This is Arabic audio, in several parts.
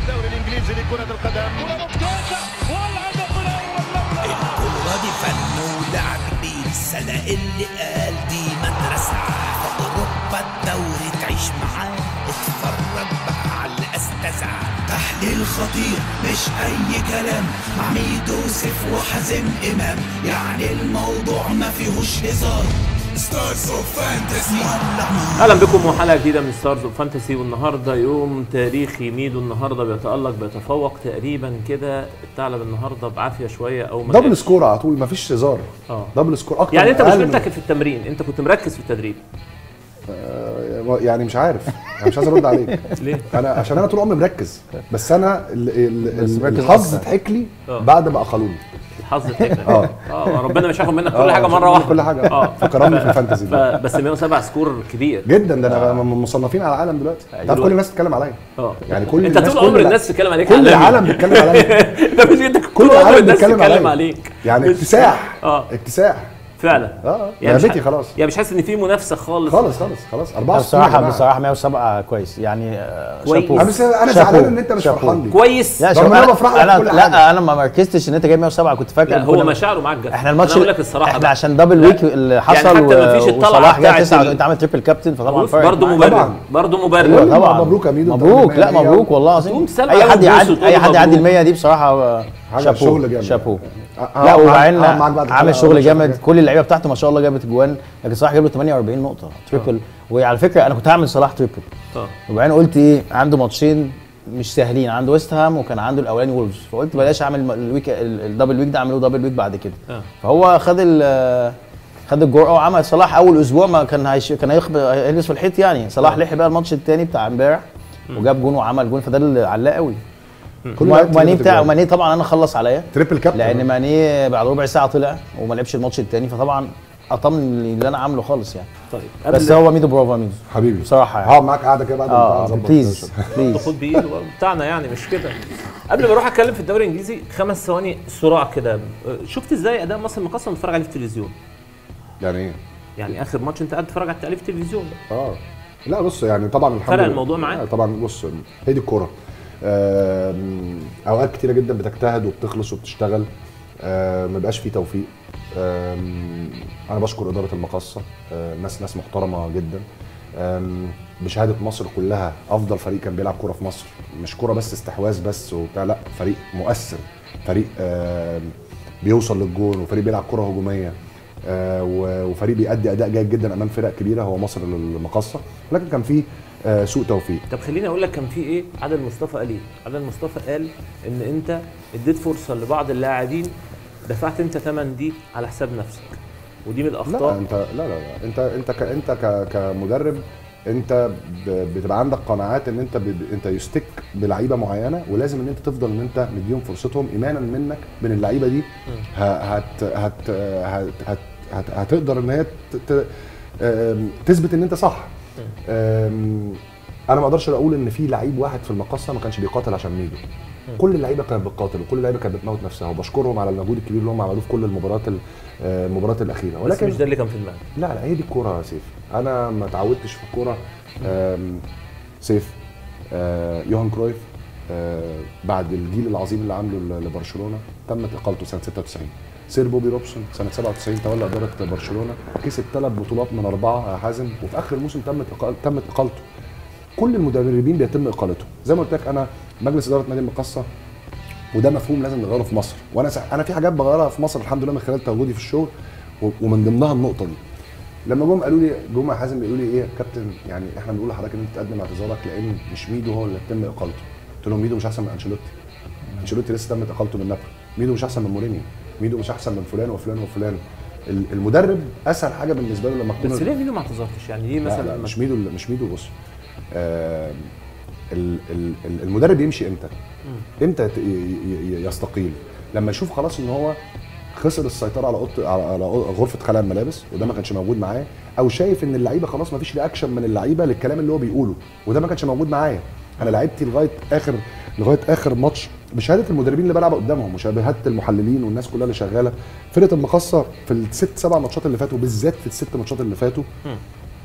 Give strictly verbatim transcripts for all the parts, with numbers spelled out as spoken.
الدوري الانجليزي لكرة القدم. الكورة دي فن ولعب بيه السنة اللي قال دي مدرسة. اوروبا الدوري تعيش معاه، اتفرج بقى على الاستاذة. تحليل خطير مش اي كلام، مع ميدو سيف وحازم امام، يعني الموضوع ما فيهوش هزار. ستارز اوف فانتسي. اهلا بكم وحلقه جديده من ستارز اوف فانتسي، والنهارده يوم تاريخي. ميدو النهارده بيتالق بيتفوق تقريبا كده. الثعلب النهارده بعافيه شويه او ما دبل سكور على طول، مفيش هزار. اه دبل سكور اكتر. يعني انت مشكلتك في التمرين، انت كنت مركز في التدريب. آه يعني مش عارف، انا مش عايز ارد عليك. ليه؟ انا عشان انا طول عمري مركز، بس انا ال ال ال الحظ ضحك لي بعد ما اخلوني. الحظ ضحك اه اه ربنا مش هياخد منك كل حاجه مره واحده. كل حاجه اه فكرمني في الفانتسي ده. بس مية وسبعة سكور كبير جدا، ده انا من المصنفين على العالم دلوقتي. تعرف كل الناس بتتكلم عليا. اه يعني كل انت طول عمر الناس بتتكلم عليك، كل العالم بيتكلم عليا. ده مش انت كل العالم بيتكلم عليك. عليك يعني اكتساح. اه اكتساح فعلا. اه يعني لعبتي خلاص. يعني مش حاسس ان في منافسه خالص خالص خالص خلاص. أربعة بصراحه بصراحه مية وسبعة كويس يعني. شابو. انا زعلان ان انت مش فرحان لي. كويس. لا رغم ان انا بفرح لك كل حاجه. لا انا ما ركزتش ان انت جايب مية وسبعة، كنت فاكر لا هو مشاعره معاك جد. احنا الماتش اقول لك الصراحه احنا بقى. عشان دبل ويك اللي حصل يعني حتى ما فيش الطلعه وصلاح جاب بتاعت تسعة ال- وانت عامل تريبل كابتن، فطبعا فرق برضه معاك. مبرر برضه مبرر. ايوه طبعا مبروك يا ميدو. مبروك. لا مبروك والله العظيم. اي حد يعدي اي حد يعدي ال مية دي بصراحه شابو شابو. لا وبعدين عامل شغل جامد. كل اللعيبه بتاعته ما شاء الله جابت جوان، لكن صلاح جاب له ثمانية وأربعين نقطه تريبل. وعلى فكره انا كنت هعمل صلاح تريبل، وبعدين قلت ايه، عنده ماتشين مش سهلين، عنده ويست هام وكان عنده الاولاني وولفز، فقلت بلاش اعمل الويك الدبل ويك ده، اعمله دبل ويك بعد كده. فهو خد ال خد الجرأه وعمل صلاح اول اسبوع ما كان هيش كان هيلبس في الحيط يعني. صلاح لحق بقى الماتش الثاني بتاع امبارح وجاب جون وعمل جون، فده اللي علاه قوي. ماني بتاع ماني طبعا انا خلص عليا تريبل كابتن، لان ماني بعد ربع ساعه طلع وما لعبش الماتش الثاني، فطبعا اطمن اللي انا عامله خالص يعني. طيب بس هو ميدو برافو ميدو حبيبي بصراحه يعني. هقعد معاك قاعده كده بعد ما نظبط. بليز بليز خد بايده بتاعنا يعني، مش كده. قبل ما اروح اتكلم في الدوري الانجليزي خمس ثواني سرعه كده. شفت ازاي اداء مصر المقاصه بتتفرج عليه في التلفزيون؟ يعني ايه؟ يعني اخر ماتش انت قاعد تتفرج على التقليد في التلفزيون. اه لا بص يعني طبعا الحمد فرق لله الموضوع معاك. آه طبعا بص هي دي الكوره. اوقات كتيره جدا بتجتهد وبتخلص وبتشتغل، ما بيبقاش فيه توفيق. انا بشكر اداره المقاصه، ناس ناس محترمه جدا. بشهاده مصر كلها افضل فريق كان بيلعب كوره في مصر، مش كوره بس استحواذ بس وبتاع، لا فريق مؤثر، فريق بيوصل للجون، وفريق بيلعب كوره هجوميه، وفريق بيأدي اداء جيد جدا امام فرق كبيره هو مصر المقاصه، ولكن كان فيه سوء توفيق. طب خليني اقول لك كان في ايه. عادل مصطفى قال ايه؟ عادل مصطفى قال ان انت اديت فرصه لبعض اللاعبين، دفعت انت ثمن دي على حساب نفسك، ودي من الاخطاء. لا انت لا لا, لا. انت انت ك انت ك كمدرب انت بتبقى عندك قناعات ان انت انت يستك بلعيبه معينه، ولازم ان انت تفضل ان انت مديهم فرصتهم ايمانا منك من اللعيبه دي. هت هت هت هت هت هتقدر ان هي تثبت ان انت صح. انا ما اقدرش اقول ان في لعيب واحد في المقاصه ما كانش بيقاتل عشان ميدو. كل اللعيبه كانت بتقاتل، وكل اللعيبه كانت بتموت نفسها، وبشكرهم على المجهود الكبير اللي هم عملوه في كل المباريات المباريات الاخيره. ولكن مش ده اللي كان في دماغك. لا لا هي دي الكوره يا سيف. انا ما اتعودتش في الكوره. سيف يوهان كرويف بعد الجيل العظيم اللي عامله لبرشلونه تمت اقالته سنه ستة وتسعين. سير بوبي روبسون سنه سبعة وتسعين تولى اداره برشلونه، كسب ثلاث بطولات من اربعه يا حازم، وفي اخر الموسم تمت تمت اقالته. كل المدربين بيتم اقالتهم. زي ما قلت لك انا مجلس اداره نادي المقاصه، وده مفهوم لازم نغيره في مصر، وانا انا في حاجات بغيرها في مصر الحمد لله من خلال تواجدي في الشغل، ومن ضمنها النقطه دي. لما جم قالوا لي جم حازم بيقولوا لي ايه يا كابتن، يعني احنا بنقول لحضرتك ان انت تقدم اعتذارك لان مش ميدو هو اللي تم اقالته. قلت لهم ميدو مش احسن من انشيلوتي، انشيلوتي لسه تمت اقالته من نابولي، ميدو مش احسن من مورينيو، ميدو مش احسن من فلان وفلان وفلان. المدرب اسهل حاجه بالنسبه له لما تكون. بس ليه ميدو ما اعتذرتش؟ يعني ليه مثلا؟ لا لا مش ميدو مش ميدو بص آه المدرب يمشي امتى؟ امتى يستقيل؟ لما يشوف خلاص ان هو خسر السيطره على اوضه على غرفه خلاء الملابس وده ما كانش موجود معاه، او شايف ان اللعيبه خلاص ما فيش رياكشن من اللعيبه للكلام اللي هو بيقوله وده ما كانش موجود معايا. انا لعبتي لغايه اخر لغايه اخر ماتش بشهاده المدربين اللي بلعب قدامهم وشهاده المحللين والناس كلها اللي شغاله. فرقه المقاصه في الست سبع ماتشات اللي فاتوا بالذات في الست ماتشات اللي فاتوا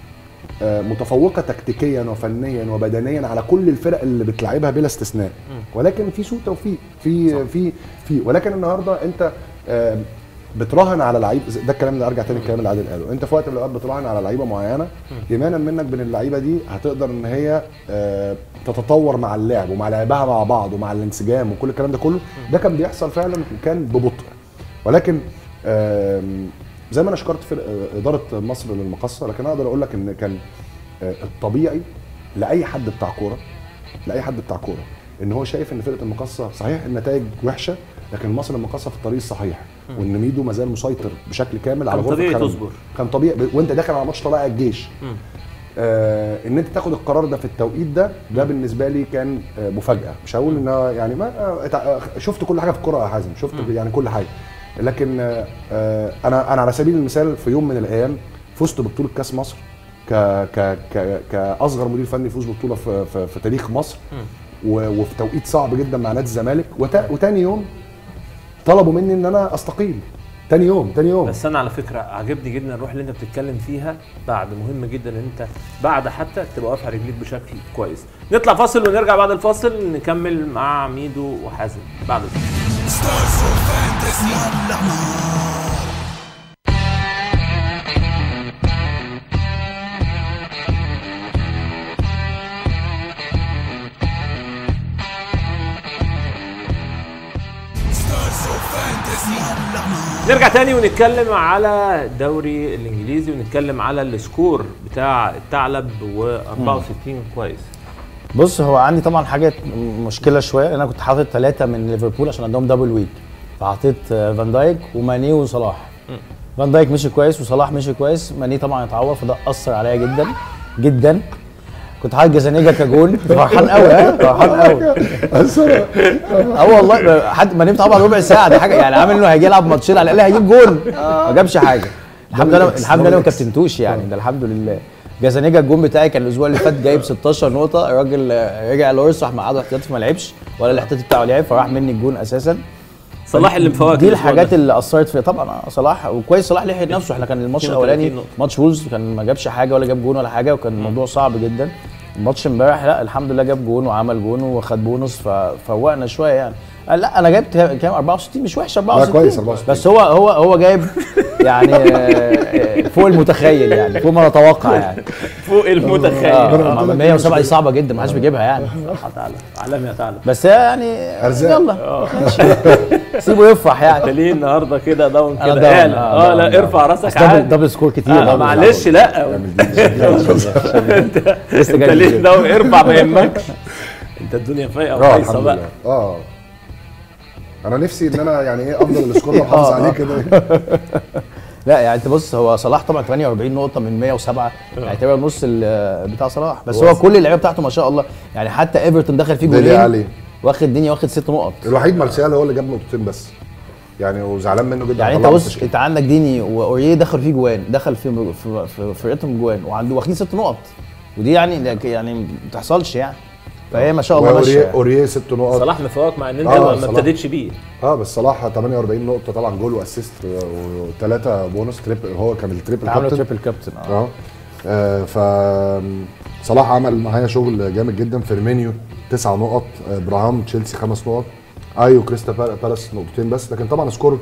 متفوقه تكتيكيا وفنيا وبدنيا على كل الفرق اللي بتلعبها بلا استثناء. ولكن في سوء توفيق في في في ولكن النهارده انت بتراهن على لعيب، ده الكلام اللي ارجع تاني الكلام اللي عادل قاله، انت في وقت من الاوقات بتراهن على لعيبه معينه ايمانا منك بان اللعيبه دي هتقدر ان هي تتطور مع اللعب ومع لعبها مع بعض ومع الانسجام وكل الكلام ده كله. ده كان بيحصل فعلا وكان ببطء، ولكن زي ما انا شكرت في اداره مصر للمقصه، لكن اقدر اقول لك ان كان الطبيعي لاي حد بتاع كوره لاي حد بتاع كوره ان هو شايف ان فرقه المقصه صحيح النتائج وحشه، لكن مصر المقصه في الطريق الصحيح، وان ميدو ما زال مسيطر بشكل كامل على غرفه طبيعي تصبر. كان طبيعي وانت داخل على ماتش طلائع الجيش آه ان انت تاخد القرار ده في التوقيت ده، ده بالنسبه لي كان آه مفاجاه. مش هقول ان يعني ما آه شفت كل حاجه في الكوره يا حازم، شفت م. يعني كل حاجه، لكن آه انا انا على سبيل المثال في يوم من الايام فزت ببطوله كاس مصر ك ك ك كاصغر مدير فني يفوز ببطوله في, في, في تاريخ مصر م. وفي توقيت صعب جدا مع نادي الزمالك، وتاني يوم طلبوا مني ان انا استقيل. تاني يوم تاني يوم بس انا على فكره عجبني جدا الروح اللي انت بتتكلم فيها، بعد مهم جدا ان انت بعد حتى تبقى واقف على رجليك بشكل كويس. نطلع فاصل ونرجع بعد الفاصل نكمل مع ميدو وحازم بعد الفاصل. نرجع تاني ونتكلم على الدوري الانجليزي ونتكلم على السكور بتاع الثعلب وأربعة وستين كويس. بص هو عندي طبعا حاجه مشكله شويه، انا كنت حاطط ثلاثه من ليفربول عشان عندهم دبل ويك، فحطيت فان دايك وماني وصلاح. فان دايك مشي كويس وصلاح مشي كويس، ماني طبعا اتعور فده اثر عليا جدا جدا. كنت حاطط جازانيجا كجول، فرحان قوي ها فرحان قوي اه والله. حد ما نمت طبعا ربع ساعه، ده حاجه يعني عامل انه هيجي يلعب ماتشين على الاقل هيجيب جول، ما جابش حاجه. الحمد لله الحمد لله ما كابتنتوش يعني، ده الحمد لله. جازانيجا الجون بتاعي كان الاسبوع اللي فات جايب ستاشر نقطه، الراجل رجع لورس راح مقعده احتياطي فما لعبش ولا الاحتياطي بتاعه لعب، فراح مني الجون اساسا. صلاح اللي مفوق دي الحاجات اللي اثرت فيها طبعا. صلاح وكويس، صلاح لحق نفسه. احنا كان الماتش الاولاني ماتش وولز كان ما جابش حاجه ولا جاب جون ولا حاجه، وكان الموضوع صعب جدا. الماتش امبارح لا الحمد لله جاب جون وعمل جون وخد بونص ففوقنا شويه يعني. لا انا جايب كام أربعة وستين مش وحش أربعة وستين كويس أربعة وستين، بس هو هو هو جايب يعني فوق المتخيل يعني، فوق ما نتوقع يعني فوق المتخيل. اه مية وسبعة دي صعبه جدا ما حدش بيجيبها يعني. تعالى عالمي يا تعالى، بس يعني يلا سيبه يفرح يعني. انت ليه النهارده كده داون كده؟ اه لا ارفع راسك عادي، دبل سكور كتير معلش. لا انت ليه داون؟ ارفع ما يهمكش، انت الدنيا فايقه وقايصه بقى. اه انا نفسي ان انا يعني ايه افضل السكور اللي محافظ عليه كده. لا يعني انت بص هو صلاح طبعا ثمانية وأربعين نقطه من مية وسبعة يعني تقريبا نص بتاع صلاح، بس هو كل اللعيبه بتاعته ما شاء الله يعني. حتى ايفرتون دخل فيه جولين واخد الدنيا واخد ست نقط. الوحيد مارسيال هو اللي جاب نقطتين بس يعني، وزعلان منه جدا يعني. انت بص انت عندك ديني واوريه دخل فيه جوان، دخل في في فرقتهم جوان وعنده واخدين ست نقط، ودي يعني يعني ما بتحصلش يعني. فهي ما شاء الله ماشيه. اوريه ست نقط، صلاح مفوق مع ان انت آه ما ابتديتش بيه. اه بس صلاح ثمانية وأربعين نقطه طبعا، جول واسيست وثلاثه بونص تريبل، هو كان التريبل كابتن. عمل تريبل كابتن اه, آه ف صلاح عمل معايا شغل جامد جدا. فيرمينيو تسع نقط، ابراهام تشيلسي خمس نقط، ايو كريستا بالاس نقطتين بس. لكن طبعا سكور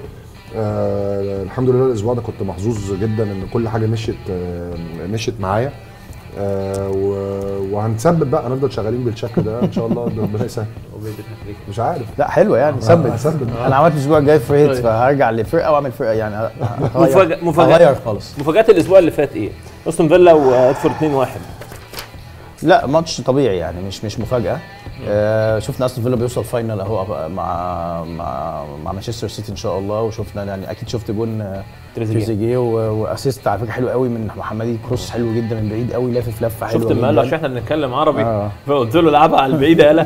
آه الحمد لله الاسبوع ده كنت محظوظ جدا ان كل حاجه مشيت آه مشيت معايا. آه وهنثبت بقى، هنفضل شغالين بالشكل ده ان شاء الله ربنا يسهل. مش عارف لا حلوه يعني ثبت. آه انا عملت الاسبوع الجاي فريت فهرجع لفرقه واعمل فرقه يعني. مفاجاه مفاجاه خالص. مفاجات الاسبوع اللي فات ايه؟ استون فيلا وادفورد اتنين واحد. لا ماتش طبيعي يعني، مش مش مفاجاه. آه شفنا استون فيلا بيوصل فاينل اهو مع مع مع مانشستر سيتي ان شاء الله، وشفنا يعني اكيد شفت جون تريزيجيه واسيست على فكره حلو قوي من محمدي، كروس حلو جدا من بعيد قوي لافف لفه حلوه. شفت المقال عشان احنا بنتكلم عربي آه. فقلت له العبها على البعيده يالا.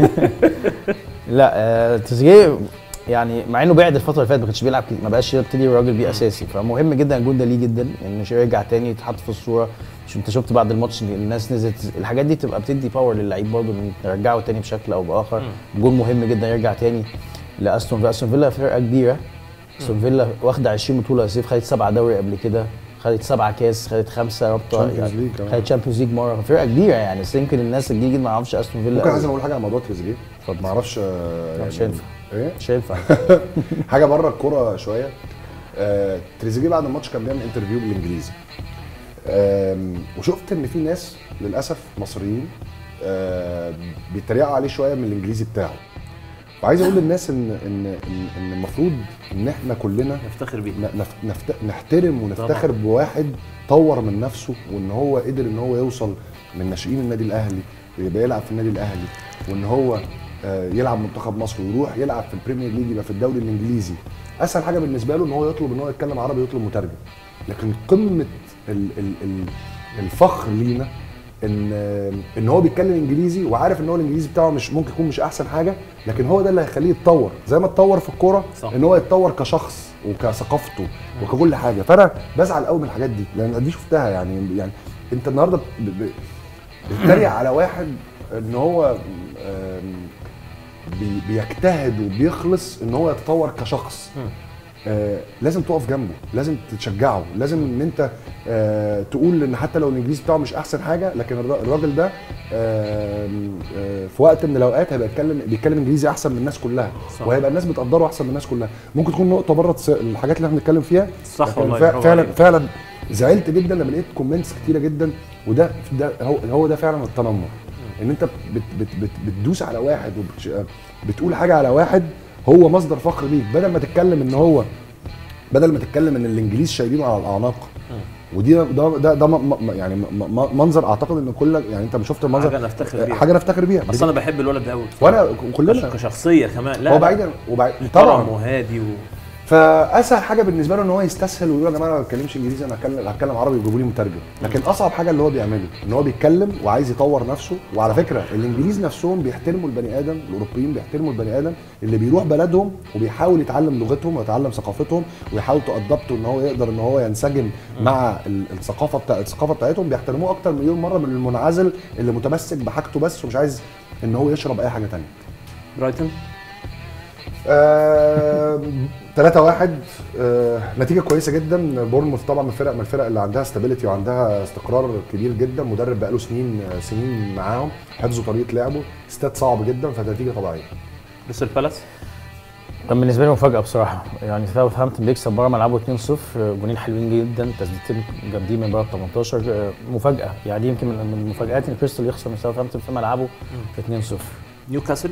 لا آه تريزيجيه يعني مع انه بعد الفتره اللي فاتت ما كانش بيلعب، ما بقاش يبتدي الراجل بيه اساسي، فمهم جدا الجون ده ليه جدا ان يعني يرجع تاني يتحط في الصوره. مش انت شفت بعد الماتش الناس نزلت، الحاجات دي تبقى بتدي باور للعيب برضه ان نرجعه تاني بشكل او باخر. جون مهم جدا يرجع تاني لاستون فيلا. استون فيلا فرقه كبيره، استون فيلا واخده عشرين بطوله يا سيف، خدت سبعه دوري قبل كده، خدت سبعه كاس، خدت خمسه رابطه، يعني خدت تشامبيونز ليج مره، فرقه كبيره يعني. بس يمكن الناس الجديد جدا ما يعرفش استون فيلا. ممكن عايز اقول حاجه على موضوع تريزيجيه؟ ما اعرفش يعني مش هينفع ايه مش هينفع حاجه بره الكوره شويه. آه، تريزيجيه بعد الماتش كان بيعمل انترفيو بالانجليزي، آه، وشفت ان في ناس للاسف مصريين آه، بيتريقوا عليه شويه من الانجليزي بتاعه. وعايز اقول للناس ان ان ان المفروض ان احنا كلنا نفتخر بيه، نفت... نحترم ونفتخر طبعا بواحد طور من نفسه، وان هو قدر ان هو يوصل من ناشئين النادي الاهلي ويبقى يلعب في النادي الاهلي، وان هو يلعب منتخب مصر ويروح يلعب في البريمير ليج، يبقى في الدوري الانجليزي. اسهل حاجه بالنسبه له ان هو يطلب ان هو يتكلم عربي ويطلب مترجم. لكن قمه ال... ال... ال... الفخر لينا ان ان هو بيتكلم انجليزي وعارف ان هو الانجليزي بتاعه مش ممكن يكون مش احسن حاجه، لكن هو ده اللي هيخليه يتطور زي ما اتطور في الكوره، ان هو يتطور كشخص وكثقافته وككل حاجه. فانا بزعل قوي من الحاجات دي لان دي شفتها يعني. يعني انت النهارده بتتريق على واحد ان هو بيجتهد وبيخلص ان هو يتطور كشخص. آه، لازم تقف جنبه، لازم تشجعه، لازم ان انت آه، تقول ان حتى لو الانجليزي بتاعه مش احسن حاجه، لكن الراجل ده آه، آه، في وقت من الاوقات هيبقى بيتكلم بيتكلم انجليزي احسن من الناس كلها، صح. وهيبقى الناس بتقدره احسن من الناس كلها. ممكن تكون نقطه بره الحاجات اللي احنا بنتكلم فيها، صح والله. فعلا فعلا, فعلا زعلت جدا لما لقيت كومنتس كتيره جدا، وده ده هو, هو ده فعلا التنمر، ان انت بت بت بت بتدوس على واحد وبتقول حاجه على واحد هو مصدر فخر ليك، بدل ما تتكلم ان هو بدل ما تتكلم ان الانجليز شايلينه على الاعناق. ودي ده ده, ده م يعني م منظر اعتقد ان كل يعني انت شفت المنظر حاجه نفتخر بيها، حاجه نفتخر بيها. بس انا بحب الولد ده قوي وانا كلنا كشخصيه كمان. لا هو بعيدا وبعيد طبعا وهادي و... فاسهل حاجه بالنسبه له ان هو يستسهل ويقول يا جماعه انا ما بتكلمش انجليزي، انا هتكلم هتكلم عربي ويجيبوا لي مترجم. لكن اصعب حاجه اللي هو بيعمله ان هو بيتكلم وعايز يطور نفسه. وعلى فكره الانجليز نفسهم بيحترموا البني ادم، الاوروبيين بيحترموا البني ادم اللي بيروح بلدهم وبيحاول يتعلم لغتهم ويتعلم ثقافتهم ويحاول تأدبته ان هو يقدر ان هو ينسجم مع الثقافه بتاع الثقافه بتاعتهم. بيحترموه اكتر مليون مره من المنعزل اللي متمسك بحاجته بس ومش عايز ان هو يشرب اي حاجه ثانيه. برايتون آه، ثلاثة واحد، آه، نتيجة كويسة جدا. بورنموث طبعا من الفرق من الفرق اللي عندها استابيليتي وعندها استقرار كبير جدا، مدرب بقاله سنين سنين معاهم، حفظوا طريقة لعبه، استاد صعب جدا، فنتيجة طبيعية. بس البالاس كان بالنسبة لي مفاجأة بصراحة، يعني ساوثهامبتون بيكسب بره ملعبه اتنين صفر، جونين حلوين جدا، تسديدتين جامدين من بره ال تمنتاشر، مفاجأة يعني. يمكن من المفاجآت ان كريستال يخسر من ساوثهامبتون في ملعبه اتنين صفر. نيوكاسل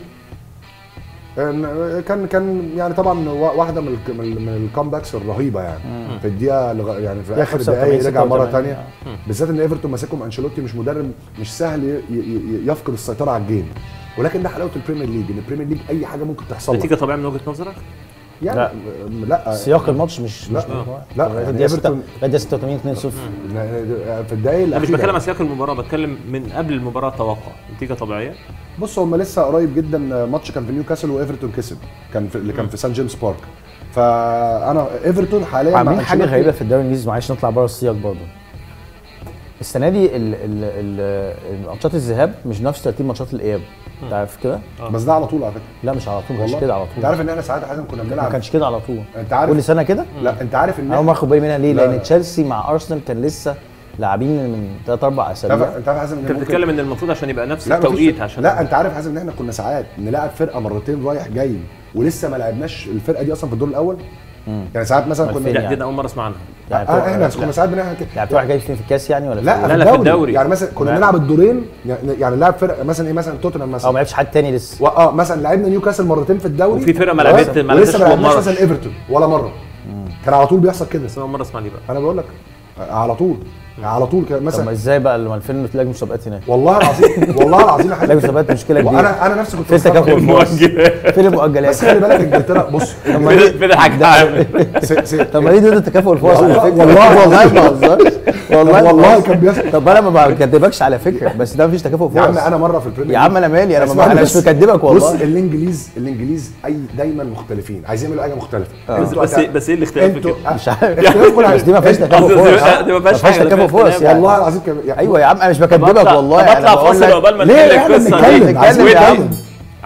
كان كان يعني طبعا واحده من من الكامباكس الرهيبه يعني. مم. في الدقيقه يعني في اخر دقائق رجع مره ثانيه، بالذات ان ايفرتون ماسكهم انشيلوتي مش مدرب مش سهل يفقد السيطره على الجيم، ولكن ده حلاوه البريمير ليج، ان البريمير ليج اي حاجه ممكن تحصل لك. نتيجه طبيعيه من وجهه نظرك؟ يعني لا لا سياق الماتش مش لا مش لا, لا يعني ايفرتون بدأ ستة وتمانين اتنين صفر في الدقايق الاخيره. مش بتكلم عن سياق المباراه، بتكلم من قبل المباراه. توقع نتيجه طبيعيه؟ بص هم لسه قريب جدا، ماتش كان في نيوكاسل وايفرتون كسب، كان في اللي كان في سان جيمس بارك. فانا ايفرتون حاليا عاملين حاجه غريبه في الدوري الانجليزي، معلش نطلع بره السياق برضه. السنه دي ماتشات الذهاب مش نفس ترتيب ماتشات الاياب، انت عارف كده؟ بس ده على طول على فكره. لا مش على طول، مش كده على طول. انت عارف ان احنا ساعات حازم كنا بنلعب ما كانش كده على طول. انت عارف كل سنه كده؟ لا انت عارف ان انا ما اخد بالي منها ليه؟ لان تشيلسي مع ارسنال كان لسه لاعبين من ثلاث اربع اسابيع. انت عارف حازم انت بتتكلم ان المفروض عشان يبقى نفس التوقيت عشان لا انت عارف حازم ان احنا كنا ساعات نلعب فرقه مرتين رايح جاي ولسه ما لعبناش الفرقه دي اصلا في الدور الاول. مم. يعني ساعات مثلا كنا يعني دي اول مره اسمع عنها. يعني آه احنا كنا ساعات بنعمل كده. يعني رايح جاي فين في الكاس يعني ولا لا لا, لا في الدوري. يعني مثلا كنا بنلعب الدورين، يعني نلعب فرقه مثلا ايه مثلا توتنهام مثلا اه ما لعبش حد تاني لسه. اه مثلا لعبنا نيوكاسل مرتين في الدوري، وفي فرقه ما لعبتش ما لعبتش مثلا ايفرتون ولا مره. مم. كان على طول بيحصل كده. بس اول مره اسمع دي بقى. انا بقول لك على طول على طول كده مثلا. طب ازاي بقى لما الفيلم تلاقي مسابقات هناك؟ والله العظيم والله العظيم تلاقي مسابقات مشكله كبيره. وانا انا نفسي كنت في تكافؤ الفرص، فين المؤجلات؟ بس خلي بالك انجلترا بص فين الحاجه. طب ما دي ضد تكافؤ الفرص على فكره. والله والله ما بهزرش والله والله كان بيحصل. طب انا ما بكدبكش على فكره، بس ده مفيش تكافؤ فرص. يا عم انا مره في البريمير يا عم انا مالي، انا انا مش مكدبك والله. بص الانجليز الانجليز اي دايما مختلفين، عايزين يعملوا حاجه مختلفه. بس بس ايه الاختلاف في كده؟ مش عارف بس دي ما فيهاش تكافؤ فرص، دي ما فيهاش تكافؤ فرص والله العظيم. ايوه يا عم انا مش بكدبك والله. انا بطلع فاصل عقبال ما نتكلم القصه دي. نتكلم يا عم.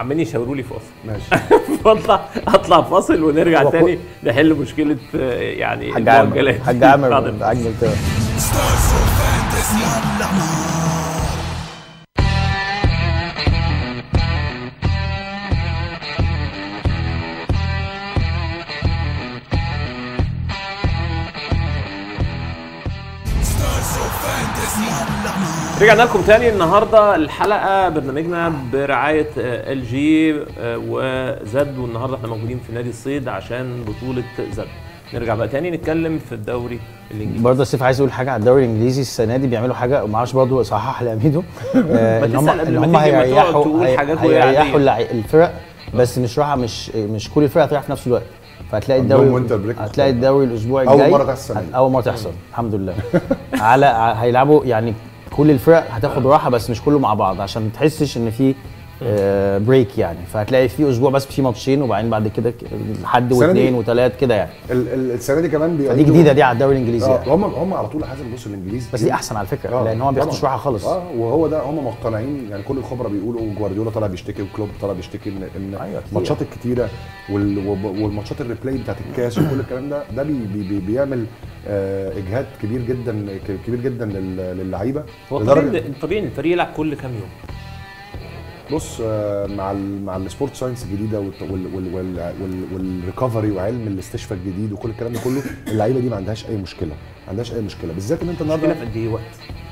عمالين يشاوروا لي فاصل ماشي. فاطلع اطلع فاصل ونرجع تاني نحل مشكله يعني حاج عامر حاج عامر حاج انجلترا. رجعنا لكم تاني. النهارده الحلقه برنامجنا برعايه ال جي وزد، والنهارده احنا موجودين في نادي الصيد عشان بطوله زد. نرجع بقى تاني نتكلم في الدوري الانجليزي. برضه سيف عايز اقول حاجه على الدوري الانجليزي. السنه دي بيعملوا حاجه ما اعرفش برضه صحح لي اميدو ان هم ان هم هيريحوا هيريحوا الفرق، بس مش راحه مش مش كل الفرق هتريح في نفس الوقت. فهتلاقي الدوري هتلاقي الدوري الاسبوع الجاي اول مره تحصل اول مره تحصل الحمد لله. على هيلعبوا يعني كل الفرق هتاخد راحه بس مش كله مع بعض عشان ما تحسش ان في آه بريك يعني. فهتلاقي في اسبوع بس في ماتشين وبعدين بعد كده لحد واثنين وثلاث كده يعني. السنه دي كمان دي جديده دي على الدوري الانجليزي اه يعني. هم هم على طول حازم بصوا الانجليزي بس دي احسن على فكره آه. لان هو ما بياخدش راحه خالص. اه وهو ده هم مقتنعين يعني. كل الخبراء بيقولوا جوارديولا طالع بيشتكي وكلوب طالع بيشتكي ان ان الماتشات أيوة الكتيره والماتشات الريبلاي بتاعت الكاس وكل الكلام ده ده بي بي بيعمل آه اجهاد كبير جدا كبير جدا للعيبه. هو طبيعي الفريق يلعب كل كام يوم. بص مع ال مع السبورت ساينس الجديده والريكفري وعلم الاستشفاء الجديد وكل الكلام ده كله، اللعيبه دي ما عندهاش اي مشكله ما عندهاش اي مشكله بالذات ان انت النهارده مشكله في قد ايه وقت؟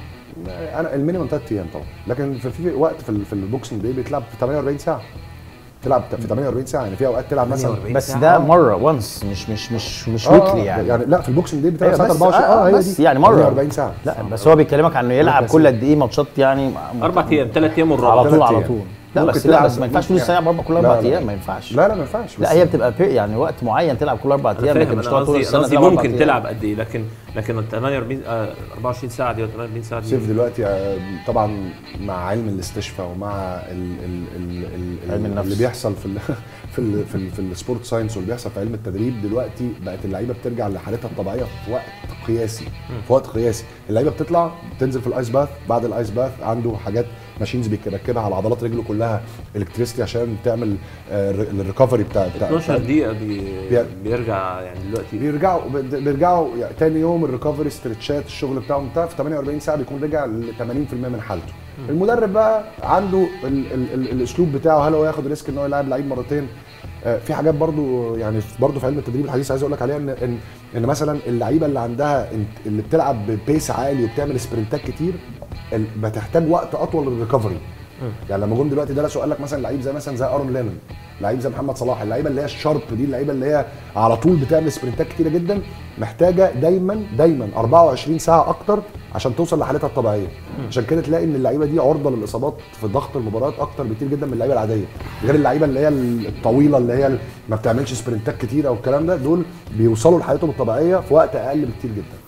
انا المينيمم ثلاث ايام طبعا، لكن في, في وقت في, في البوكسنج داي بيتلعب في ثمانية وأربعين ساعه. تلعب في ثمانية وأربعين ساعه يعني في اوقات تلعب مثلا بس ده آه. مره وانس مش مش مش مش آه ويكلي يعني. يعني لا في البوكسنج دي بتلعب ساعه أربعة وعشرين اه هي بس دي يعني مره أربعين ساعه. لا بس هو بيكلمك عن انه يلعب كل قد ايه ماتشات يعني اربع ايام ثلاث ايام والرابع على طول على طول. لا بس لا بس ما ينفعش طول السنه برضه كل اربع ايام ما ينفعش. لا لا ما ينفعش. لا هي بتبقى يعني وقت معين تلعب كل اربع ايام لكن مش طول السنه. ممكن تلعب قد ايه لكن لكن ثمانية وأربعين أربعة وعشرين ساعه دي ولا ثمانية وأربعين ساعه دي سيف دلوقتي طبعا مع علم الاستشفاء ومع ال ال ال علم النفس اللي بيحصل في ال في ال في, ال في السبورت ساينس واللي بيحصل في علم التدريب دلوقتي بقت اللعيبه بترجع لحالتها الطبيعيه في وقت قياسي. في وقت قياسي اللعيبه بتطلع تنزل في الايس باث. بعد الايس باث عنده حاجات ماشينز بيركبها على عضلات رجله كلها الكتريستي عشان تعمل الريكفري بتاع بتاع اتناشر دقيقه بي بيرجع يعني دلوقتي بيرجعوا بيرجعوا يعني تاني يوم الريكفري ستريتشات الشغل بتاعهم بتاع في ثمانية وأربعين ساعه بيكون رجع ل ثمانين بالمية من حالته. م. المدرب بقى عنده ال ال ال الاسلوب بتاعه. هل هو ياخد ريسك ان هو يلعب لعيب مرتين؟ في حاجات برضو يعني برضو في علم التدريب الحديث عايز اقول لك عليها ان ان, إن مثلا اللعيبه اللي عندها اللي بتلعب ببيس عالي وبتعمل سبرنتات كتير بتحتاج وقت اطول للريكفري. يعني لما جم دلوقتي درسوا قال لك مثلا لعيب زي مثلا زي ارون لينن، لعيب زي محمد صلاح، اللعيبه اللي هي الشارب دي اللعيبه اللي هي على طول بتعمل سبرنتات كتيره جدا محتاجه دايما دايما أربعة وعشرين ساعه اكتر عشان توصل لحالتها الطبيعيه. عشان كده تلاقي ان اللعيبه دي عرضه للاصابات في ضغط المباريات اكتر بكتير جدا من اللعيبه العاديه، غير اللعيبه اللي هي الطويله اللي هي ما بتعملش سبرنتات كتيره والكلام ده، دول بيوصلوا لحالتهم الطبيعيه في وقت اقل بكتير جدا.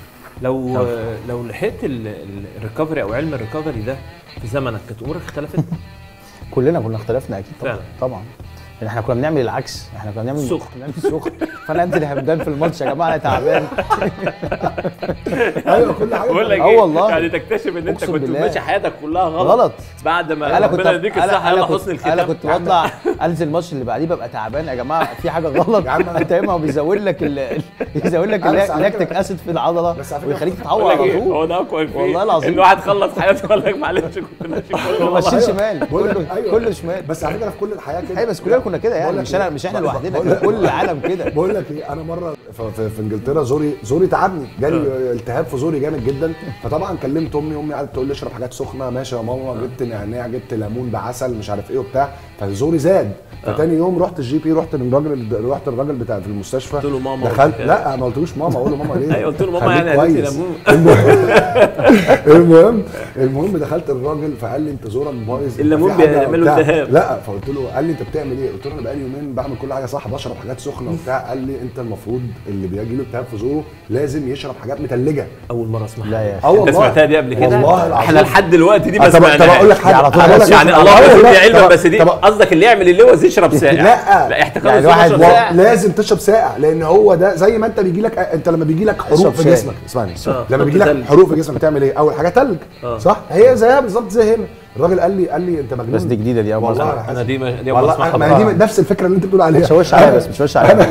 لو طب. لو لحقت الريكفري او علم الريكفري ده في زمنك كانت امورك اختلفت؟ كلنا كنا اختلفنا اكيد طبعا. طبعا يعني احنا كنا بنعمل العكس، احنا كنا بنعمل سخن بنعمل سخن فانا انزل همدان في الماتش يا جماعه انا تعبان. ايوه كل حاجه بقول لك اه والله يعني تكتشف ان انت كنت ماشي حياتك كلها غلط غلط بعد ما ربنا يديك الصحه يلا حسن الختام. انا كنت بطلع انزل الماتش اللي بعديه ببقى تعبان يا جماعه في حاجه غلط. انت اما هو بيزود لك بيزود لك اللاكتيك اسيد في العضله ويخليك تتعور على طول. هو ده اقوى فيه والله العظيم ان واحد خلص حياته قال لك معلش كنت ماشي كله ماشيين شمال كله كله شمال. بس على فكره في كل الحياه كده. ايوه بس كلنا كنا كده يعني مش انا مش احنا لوحدنا كل العالم كده. بقول لك ايه انا مره في, في انجلترا زوري زوري تعبني جالي التهاب في زوري جامد جدا. فطبعا كلمت امي امي قعدت تقول لي اشرب حاجات سخنه. ماشي يا ماما جبت نعناع جبت ليمون بعسل مش عارف ايه وبتاع. فزوري زاد. فتاني يوم رحت الجي بي رحت للراجل رحت الراجل بتاع في المستشفى قلت له ماما دخلت لا ما قلتلوش ماما اقول له ماما ليه؟ ايوه قلت له ماما يعني قالت لي ليمون. المهم المهم دخلت الراجل فقال لي انت زورك بايظ الليمون بيعمل له التهاب. لا فقلت له قال لي انت بتعمل ايه؟ قلت له انا بقالي يومين بعمل كل حاجه صح بشرب حاجات سخنه وبتاع. قال لي انت المفروض اللي بيجي له التهاب في زوره لازم يشرب حاجات متلجه. اول مره اسمعها. لا يا اخي انت سمعتها دي قبل كده؟ والله العظيم احنا لحد دلوقتي دي ما سمعناهاش. طب اقول لك حاجه يعني الله يدي علما بس دي قصدك اللي يعمل اللوز يشرب ساقع. لا لا احتكار الواحد لازم تشرب ساقع لان هو ده زي ما انت بيجي لك انت لما بيجي لك حروق في جسمك. اسمعني لما بيجي لك حروق في جسمك تعمل ايه؟ اول حاجه تلج صح؟ هي زيها بالظبط زي هنا. الراجل قال لي قال لي انت مجنون. بس دي جديده دي اول مره. انا دي دي والله ما دي نفس الفكره اللي انت بتقول عليها. مش وش عليها بس مش وش عليها.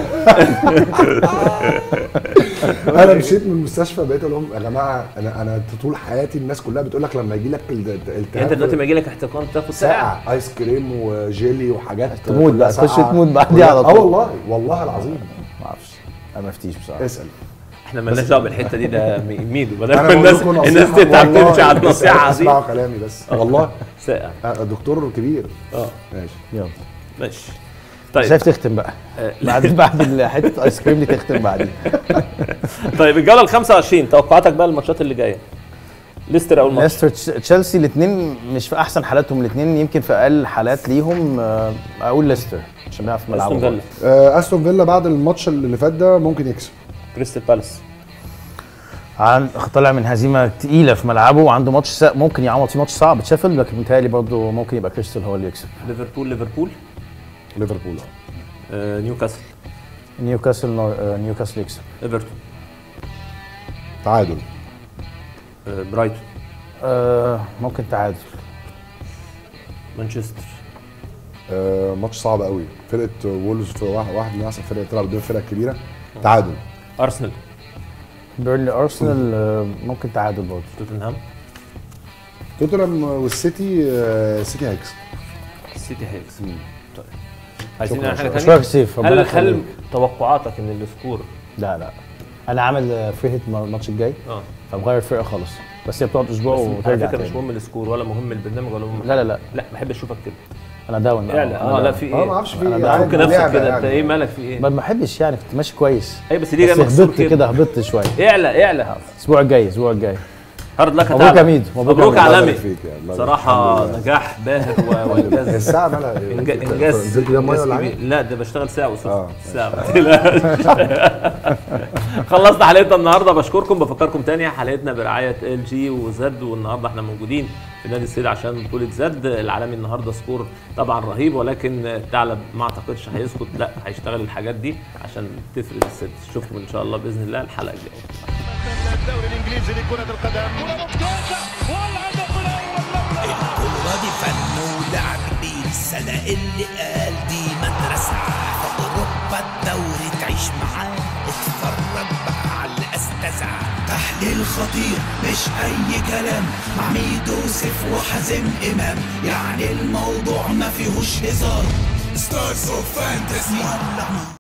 انا مشيت من المستشفى بقيت اقول لهم يا جماعه انا انا طول حياتي الناس كلها بتقول لك لما يجي لك التهاب انت دلوقتي لما يجي لك احتقان تاخد ساعه ايس كريم وجيلي وحاجات تموت بقى تخش تموت بعديها على طول. اه والله والله العظيم ما اعرفش انا ما افتيش بصراحه. اسال احنا مالناش دعوه بالحته دي ده ميدو بدل ما الناس الناس تتعب تمشي على النصيحه دي. اسمعوا كلامي بس والله ساقع دكتور كبير. اه ماشي يلا ماشي. طيب شايف تختم بقى بعد بعد حته ايس كريم دي تختم بعدين. طيب الجوله ال خمسة وعشرين توقعاتك بقى الماتشات اللي جايه. ليستر اول ماتش. ليستر تشيلسي الاثنين مش في احسن حالاتهم، الاثنين يمكن في اقل حالات ليهم. اقول ليستر عشان بيعرف ملعبه. استون فيلا استون فيلا بعد الماتش اللي فات ده ممكن يكسب. كريستال بالاس عن طالع من هزيمه تقيله في ملعبه وعنده ماتش ممكن يعوض فيه ماتش صعب تشافل، لكن متهيألي برضه ممكن يبقى كريستال هو اللي يكسب. ليفربول ليفربول ليفربول آه نيوكاسل نيوكاسل آه نيوكاسل يكسب. ايفرتون تعادل. آه برايتون آه ممكن تعادل. مانشستر آه ماتش صعب قوي. فرقه وولز في واحد, واحد من احسن فرق تلعب قدام الفرق الكبيره. تعادل. ارسنال بيرنلي ارسنال آه ممكن تعادل برضه. توتنهام توتنهام والسيتي آه السيتي هيكسب. السيتي هيكسب. طيب عايزين حاجه ثانيه. شكرا سيف. هل هل توقعاتك ان السكور؟ لا لا انا عامل فري هيت الماتش الجاي اه فمغير الفرقه خالص، بس هي بتقعد اسبوع وترجع تاني. مش مهم السكور ولا مهم البرنامج ولا مهم. لا لا لا لا بحب اشوفك كده. انا داون اه لا في ايه؟ اه ما اعرفش في ايه. فك نفسك كده. انت ايه مالك في ايه؟ ما بحبش يعني كنت ماشي كويس. ايوه بس ليه جاي هبطت كده هبطت شويه. اعلى اعلى الاسبوع الجاي الاسبوع الجاي هارد لك. مبروك يا ميدو. مبروك عالمي صراحه. نجاح باهر وانجاز. الساعه مالها انجاز. نزلت ده ميه ولا حاجه؟ لا ده بشتغل ساعه وساعه ساعه. خلصنا حلقتنا النهارده. بشكركم. بفكركم تاني حلقتنا برعايه ال جي وزد، والنهارده احنا موجودين في نادي السيد عشان بطوله زد العالمي. النهارده سكور طبعا رهيب، ولكن الثعلب ما اعتقدش هيسكت، لا هيشتغل الحاجات دي عشان تفرق الست. اشوفكم ان شاء الله باذن الله الحلقه الجايه. الدوري الانجليزي لكرة القدم. الكورة دي فن ولعب بين السنة اللي قال دي مدرسة. في اوروبا الدوري تعيش معاه، اتفرج بقى على الاستاذة. تحليل خطير مش اي كلام، مع ميدو سيف وحازم امام، يعني الموضوع ما فيهوش هزار. ستارز اوف فانتسي.